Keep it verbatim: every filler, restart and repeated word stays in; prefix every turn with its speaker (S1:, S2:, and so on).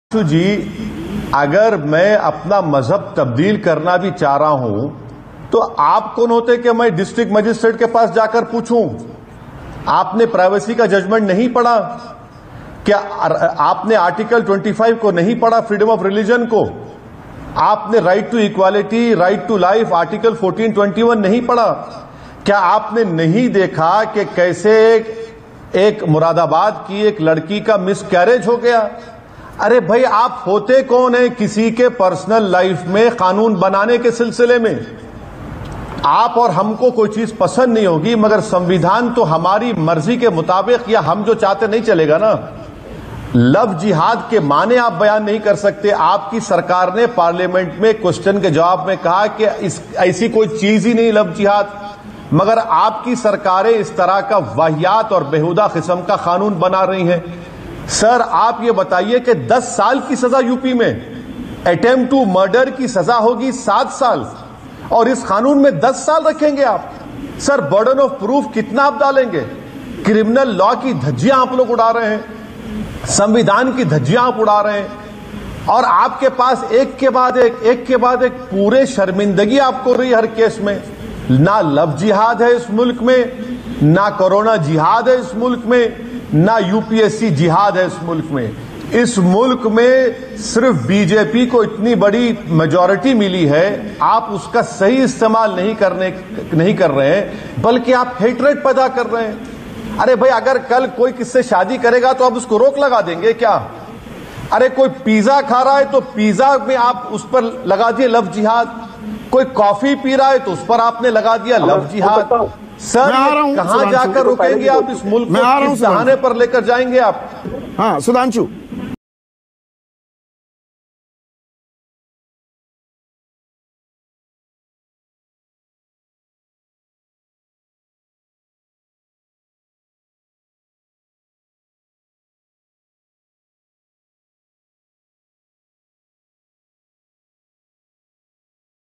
S1: जी, अगर मैं अपना मजहब तब्दील करना भी चाह रहा हूं तो आप कौन होते कि मैं डिस्ट्रिक्ट मजिस्ट्रेट के पास जाकर पूछूं? आपने प्राइवेसी का जजमेंट नहीं पढ़ा क्या? आपने आर्टिकल पच्चीस को नहीं पढ़ा, फ्रीडम ऑफ रिलीजन को? आपने right to equality, right to life, article चौदह सौ इक्कीस नहीं पढ़ा? क्या आपने नहीं देखा कि कैसे एक, एक मुरादाबाद की एक लड़की का मिसकैरेज हो गया? अरे भाई, आप होते कौन है किसी के पर्सनल लाइफ में कानून बनाने के सिलसिले में? आप और हमको कोई चीज पसंद नहीं होगी, मगर संविधान तो हमारी मर्जी के मुताबिक या हम जो चाहते नहीं चलेगा ना। लव जिहाद के माने आप बयान नहीं कर सकते। आपकी सरकार ने पार्लियामेंट में क्वेश्चन के जवाब में कहा कि इस ऐसी कोई चीज ही नहीं लव जिहाद, मगर आपकी सरकारें इस तरह का वाहियात और बेहुदा किस्म का कानून बना रही हैं। सर, आप ये बताइए कि दस साल की सजा यूपी में, अटेम्प्ट टू मर्डर की सजा होगी सात साल, और इस कानून में दस साल रखेंगे आप? सर, बर्डन ऑफ प्रूफ कितना आप डालेंगे? क्रिमिनल लॉ की धज्जियां आप लोग उड़ा रहे हैं, संविधान की धज्जियां आप उड़ा रहे हैं, और आपके पास एक के बाद एक एक के बाद एक पूरे शर्मिंदगी आपको रही हर केस में। ना लव जिहाद है इस मुल्क में, ना कोरोना जिहाद है इस मुल्क में, ना यूपीएससी जिहाद है इस मुल्क में। इस मुल्क में सिर्फ बीजेपी को इतनी बड़ी मेजॉरिटी मिली है, आप उसका सही इस्तेमाल नहीं करने नहीं कर रहे हैं, बल्कि आप हेट्रेड पैदा कर रहे हैं। अरे भाई, अगर कल कोई किससे शादी करेगा तो आप उसको रोक लगा देंगे क्या? अरे कोई पिज्जा खा रहा है तो पिज्जा में आप उस पर लगा दिए लव जिहाद, कोई कॉफी पी रहा है तो उस पर आपने लगा दिया लव जिहाद। सर, कहां जाकर रुकेंगे आप? इस मुल्क को किस बहाने पर लेकर जाएंगे आप?
S2: हाँ, सुधांशु।